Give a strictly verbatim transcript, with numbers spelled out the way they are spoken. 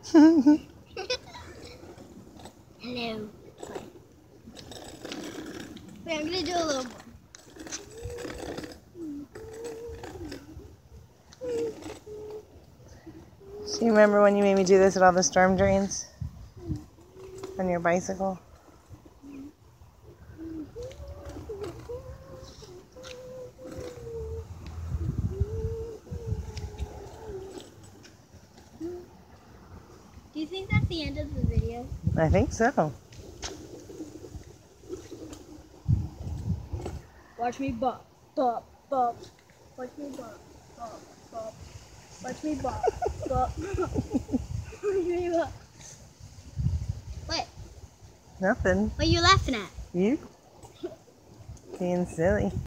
Hello. Wait, I'm gonna do a little more. Do you remember when you made me do this at all the storm drains? On your bicycle? Do you think that's the end of the video? I think so. Watch me bop, bop, bop. Watch me bop, bop, bop. Watch me bop, bop. Watch me bop. What? Nothing. What are you laughing at? You? Being silly.